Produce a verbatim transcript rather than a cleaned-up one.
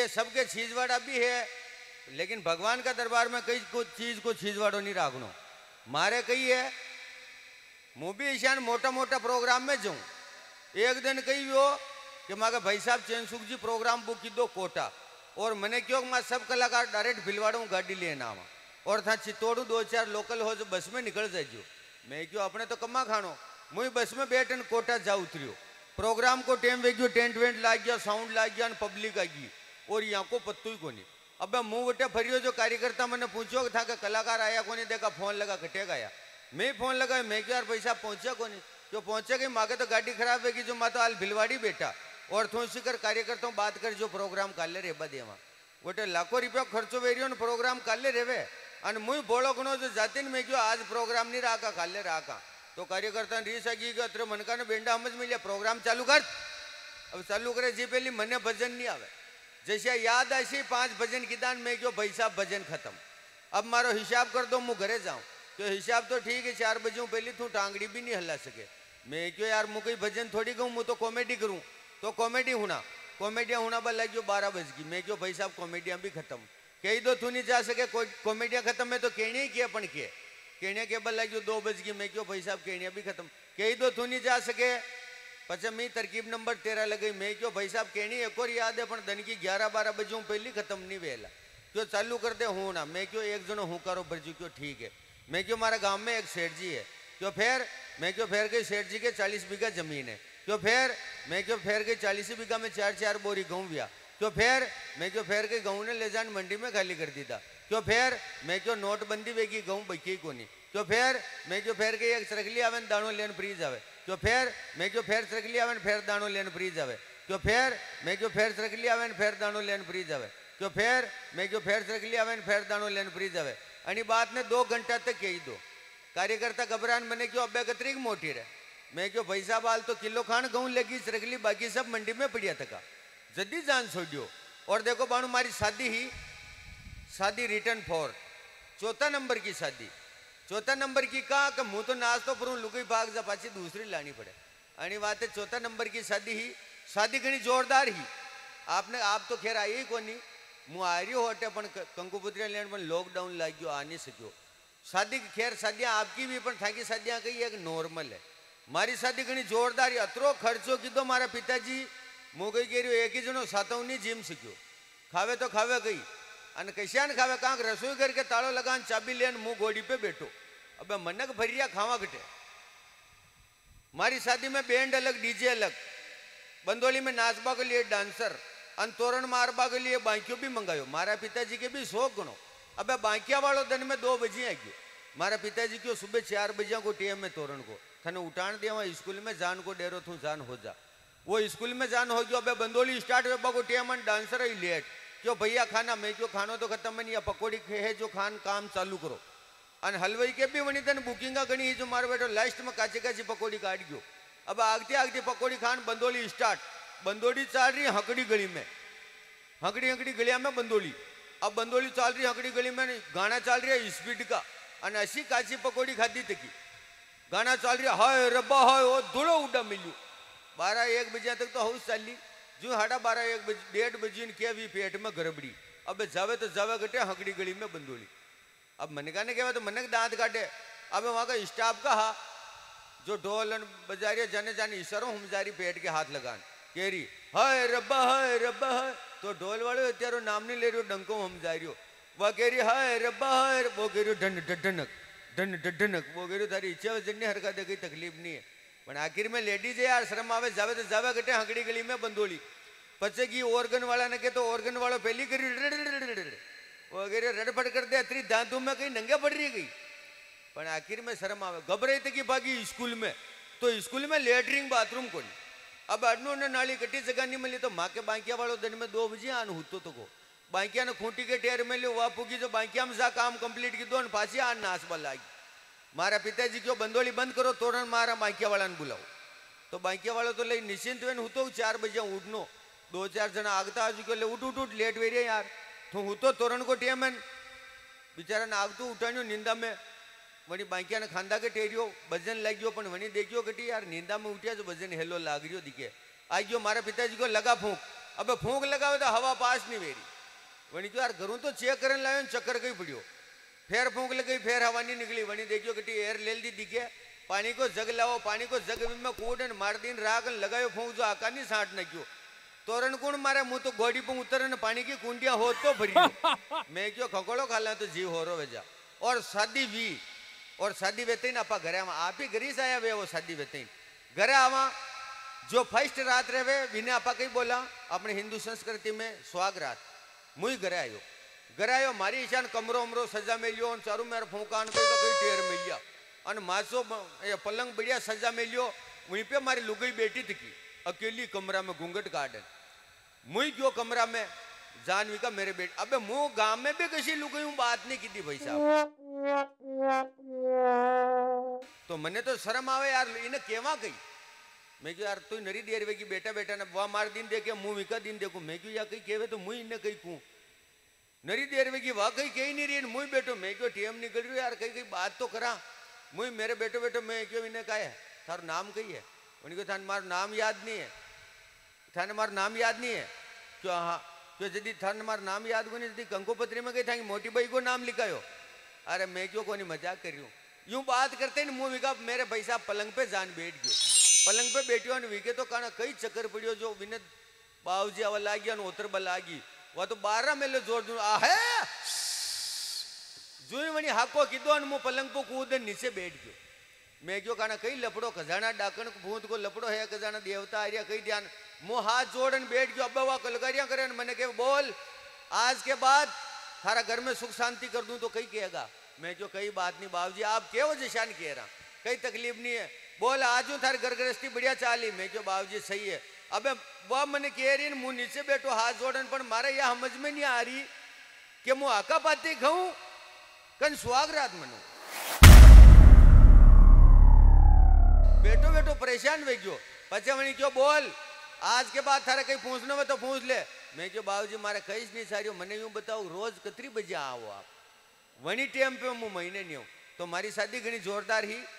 ये सबके छीजवाड़ा भी है, लेकिन भगवान का दरबार में कई को चीज को छीजवाड़ो नहीं राखनो। मारे कही है मुँह भी ईशान मोटा मोटा प्रोग्राम में जाऊँ। एक दिन कही हो कि मांगे भाई साहब चैनसुख जी प्रोग्राम बुक की दो कोटा, और मैंने क्यों मैं सब कलाकार डायरेक्ट भिलवाड़ा हूँ गाड़ी लिए नाम, और था चित्तौड़ दो चार लोकल हो जो बस में निकल जाइयो। मैं क्यों अपने तो कमा खानो, मुझे बस में बैठन कोटा जा उतरियो। प्रोग्राम को टेम वे गयो, टेंट वेंट लाग गया, साउंड लाग गया, पब्लिक आ गई, और यहाँ को पत्तू ही कोनी। अब मुँह बटे फरियो जो कार्यकर्ता मैंने पूछो था कि कलाकार आया कोनी, देखा फोन लगा कटेगा आया, मैं फोन लगा, मैं क्यों यार पैसा पहुंचा कोनी, जो पहुंचे गई मांगे तो गाड़ी खराब है जो मैं तो हाल भिलवाड़ी बेटा, और थोड़ी सी कर कार्यकर्ता बात कर जो प्रोग्राम काले रे बदे वहाँ गोटे लाखों रुपया खर्चो वेरियो प्रोग्राम काले रेवे, और मुझे बोलो गणो जो जाती मैं क्यों आज प्रोग्राम नहीं रहा काले रहा। तो कार्यकर्ता रीस आगी गयो, अत्र मनका ने बेंडा समझ मिले प्रोग्राम चालू कर। अब चालू करे जी पहली मने भजन नहीं आवे, जैसे याद ऐसी पांच भजन की दान में क्यों भाई साहब भजन खत्म। अब मारो हिसाब कर दो, मुँह घरे जाऊँ तो हिसाब तो ठीक है, चार बजे पहली तू टांगड़ी भी नहीं हल्ला सके। मैं क्यों यार मुँह कहीं भजन थोड़ी कहूँ, मुँह तो कॉमेडी करूँ, तो कॉमेडी होना कॉमेडिया होना बल लग गयो बारह बज गई। मैं क्यों भाई साहब कॉमेडिया भी खत्म, कही दो तू नहीं जा सके कॉमेडिया खत्म है तो कहने ही किया पण के कहने के बल लग गयो दो बज गई। मैं क्यों भाई साहब कहनिया भी खत्म, कही दो तू नहीं जा सके पचे मैं तरकीब नंबर तेरह लगी। मैं क्यों भाई साहब कहनी एक और याद है पण दिन की ग्यारह बारह बजे पहली खत्म नहीं वेला, क्यों चालू कर दे हूँ ना। मैं क्यों एक जनो हूँ करो बरजू क्यों ठीक है। मैं क्यों हमारा गांव में एक सेठ जी है, क्यों फिर मैं क्यों फिर गई सेठ जी के चालीस बीघा जमीन है, क्यों फिर मैं क्यों फिर गई चालीस बीघा में चार चार बोरी गेहूँ बिया, क्यों फिर मैं क्यों फिर गई गेहूँ ने ले जान मंडी में खाली कर दी था, क्यों फिर मैं क्यों नोटबंदी वेगी गेहूँ बची को नहीं, क्यों फिर मैं क्यों फिर गई एक सरकली आवे दाणो लेन फ्री जावे, क्यों फिर मैं क्यों फिर सरकली आवे फिर दाणो लेन फ्री जावे, क्यों फिर मैं क्यों फिर सरकली आवे फिर दाणो लेन फ्री जावे, क्यों फिर मैं क्यों फिर सरकली आवे फिर दाणो लेन फ्री जावे। आणि बात ने दो घंटा तक कही दो। कार्यकर्ता घबरान मैंने क्यों अब्बे कतरीक मोटी रहे। मैं क्यों पैसा बाल तो किलो खान गहूँ लगी सरकली बाकी सब मंडी में पड़िया थका जल्दी जान छोड़ियो। और देखो बाणु मारी शादी ही शादी रिटर्न फॉर चौथा नंबर की शादी चौथा नंबर की कहा कि मुँह तो नाच तो पर लुकई भाग जा पाची दूसरी लानी पड़े। आणि बात है चौथा नंबर की शादी ही शादी घनी जोरदार ही। आपने आप तो खैर आई ही को नहीं मुँह आ रही होटे पण कंकुपुत्रिया लेन पर लॉकडाउन लग गयो आ नहीं सक्यो। शादी खैर शादियाँ आपकी भी पण थाकी शादियाँ कही एक नॉर्मल है। मारी शादी घनी जोरदार ही अतरो खर्चो कीधो मारा पिताजी मुँह कही कह एक ही जनो सातवनी जीम सक्यो खावे तो खावे कही અને કશ્યાને ખાવે કાંક રસોઈ કરકે તાળો લગાન ચાબી લેન મું ગોડી पे बैठो। अब मनक भरिया खावा घटे। मारी शादी में बैंड अलग डीजे अलग, बंदोली में नाचबा के लिए डांसर और तोरण मारबा के लिए बांकियों भी मंगायो। मारा पिताजी के भी शौक गणो। अब बांकिया वालों दिन में दो बजे आ गयो। मारा पिताजी क्यों सुबह चार बजे को टीएम में तोरण को थने उठान दिया वहाँ स्कूल में जान को डेरो थू जान हो जा वो स्कूल में जान हो गयो। अब बंदोली स्टार्ट हुआ को टीएम डांसर ही लेट क्यों भैया खाना मैं क्यों खानो तो खत्म नहीं पकौड़ी है जो खान काम चालू करो। और हलवाई के भी वनी तन बुकिंग गणी जो मारो बेटो लास्ट में काची काची पकौड़ी काट गयो। अब आगती आगती पकौड़ी खान बंदोली स्टार्ट बंदोली चाल रही हकड़ी गली में हकड़ी हकड़ी गलिया में बंदोली। अब बंदोली चाल रही हकड़ी गली में गाना चल रही है स्पीड का और ऐसी काची पकौड़ी खाती तकी गाना चल रही है हाय रब्बा हाय वो धुलो उड़ा मिलू। बारह एक बजे तक तो हाउस चाली जो साढ़ा बारह एक बजे डेढ़ बजे के भी पेट में गड़बड़ी। अब जावे तो जावे घटे हकड़ी गली में बंदोली। अब मनका ने कहवा तो मनक दांत काटे। अब वहाँ का स्टाफ का हा जो ढोल बजा रही जाने जाने इशारों हम जा रही पेट के हाथ लगान कह रही हाय रब्बा हाय रब्बा हाय तो ढोल वाले अत्यारो नाम नहीं ले रही हो डंको हम जा रही हो। वह कह रही हाय रब्बा हाय वो कह रही हो डन डडनक डन डडनक वो कह रही थारी इच्छा जन्य हरकत कोई तकलीफ नहीं है। पण आखिर में लेडीज है यार शर्म आवे जावे तो जावे घटे हकड़ी गली में बंदोली पचे की ऑर्गन वाला ने के तो ऑर्गन वालों पहली करी वगैरह रड़फड़ कर दे अतरी दांतों में कहीं नंगे पड़ रही गई। पर आखिर में शर्म आवे घबराई थी कि भागी स्कूल में तो स्कूल में लेटरिंग बाथरूम को नहीं। अब अडनू ने नाली कटी जगह नहीं मिली तो माँ के बांकिया वालों दिन में दो बजे आन होतो तो को बांकिया ने खूंटी के टेर में लियो वह पुगी जो बांकिया में जा काम कंप्लीट की दो पासी आन नाचबा लागी। मारा पिताजी क्यों बंदोली बंद करो तोरण मारा बांकिया वाला ने बुलाओ तो बांकिया वालों तो ले निश्चिंत वेन हूँ तो चार बजे उठनो दो चार जना आगता आज के उठ उठ उठ लेट वेरिया यार तो हूँ तो तोरण को टेमन बेचारा ने आगतो उठाण्यो निंदा में वही बांकिया ने खांदा के टेरियो भजन लग गयो पण वही देखियो कटी यार निंदा में उठिया जो भजन हेलो लाग रियो दिखे आ गयो। मारा पिताजी को लगा फूंक अब फूंक लगावे तो हवा पास नहीं मेरी वनी क्यों यार घरों तो चेक करने लायो चक्कर कहीं पड़ियो फिर फूंक लगी फिर हवा नहीं निकली वनी देखियो कि एयर ले दी दिखे पानी को जग लाओ पानी को जग में कूड़ मार दिन राग लगायो फूंक जो आका नहीं साठ न क्यों तोरण कुण मारे मुंह तो गोड़ी पर उतर न पानी की कुंडिया हो तो भरी मैं क्यों खकोड़ो खा तो जीव हो रो वेजा और शादी भी और शादी वेते आपा घरे आप ही घरी से आया वे वो शादी वेते घरे आवा जो फर्स्ट रात रहे विने आपा कहीं बोला अपने हिंदू संस्कृति में स्वाग रात मुई घरे आयो घरे आयो मारी ईशान कमरो अमरो सजा मिलियो चारू मेरे फूकान कई तो कई टेर मिलिया और मासो पलंग बढ़िया सजा मिलियो वहीं पे मारी लुगई बैठी थी अकेली कमरा में घूंघट गार्डन मुई क्यों कमरा में जानवी का मेरे बेटे अबे मुंह गांव में भी किसी लुगई हूं बात नहीं की थी भाई साहब तो मने तो शर्म आवे यार इन्हें केवा गई मैं क्यों यार तू नरी देर वेगी बेटा बेटा ने वह मार दिन देखे मुंह विका दिन देखू मैं क्यों या कहीं केवे तो मुई इन्हें कहीं कूं नरी देर वेगी वाह कहीं कहीं नहीं रही मुई बेटो मैं क्यों टीएम निकल रही यार कहीं कहीं बात तो करा मुई मेरे बेटो बेटो मैं क्यों इन्हें कहा है थार नाम कही है उनको थान मार नाम याद नहीं है थाने मार नाम याद नहीं है क्यों हाँ क्यों यदि थाने मार नाम याद को नहीं यदि कंकोपत्री में गई था मोटी बाई को नाम लिखायो अरे मैं क्यों कोई मजाक कर रही हूँ यूं बात करते न मुंह विका मेरे भाई साहब पलंग पे जान बैठ गयो पलंग पे बैठियो ने विके तो काना कई चक्कर पड़ियो जो विने बावजी आवा लागी और उतर बलागी वह तो बारह मेले जोर दूं आहे जुई वनी हाको कीधो ने मु पलंग पे कूद नीचे बैठ गयो मैं क्यों काना कई लपड़ो खजाना डाकण भूत को लपड़ो है खजाना देवता आर्या कई ध्यान मु हाथ जोड़न बैठ गयो अब वह कलकारियां करे मैंने कहे बोल आज के बाद थारा घर में सुख शांति कर दूं तो कई कहेगा मैं क्यों कई बात नहीं बाबूजी आप केव जिशान कह रहा कई तकलीफ नहीं है बोल आज हूँ थारी घर गृहस्थी बढ़िया चाली मैं क्यों बाबूजी सही है अबे वह मैंने कह रही मुंह नीचे बैठो हाथ जोड़न पर मारे यह समझ में नहीं आ रही कि मुँह आका पाती खाऊं कन सुहाग रात मनो बैठो बैठो परेशान वे गयो पचे वनी क्यों बोल आज के बाद थारे कहीं पूछना हो तो पूछ ले मैं क्यों बाबूजी मारे कहीं नहीं सारी मैंने यूं बताओ रोज कितनी बजे आओ आप वनी टाइम पे मुँह महीने नहीं हो तो मारी शादी घनी जोरदार ही